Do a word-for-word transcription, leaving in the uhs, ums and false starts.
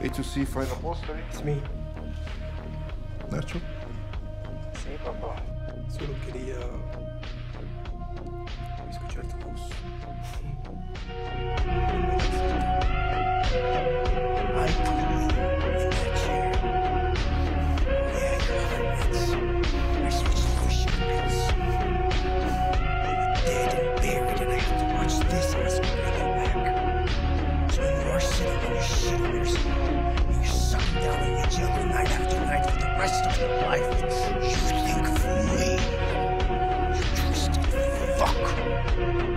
A to C final poster. It's me. Nacho. Sí, papá. Solo quería escuchar tu voz. I put you in that chair. Yeah, your heartbeats. I switched to the shotguns. You were dead and buried, and I have to watch this as I bring you back. So when you are sitting on your shit on yourself, and you're sucking down on your jungle night after night for the rest of your life, you think of me. You twisted fuck.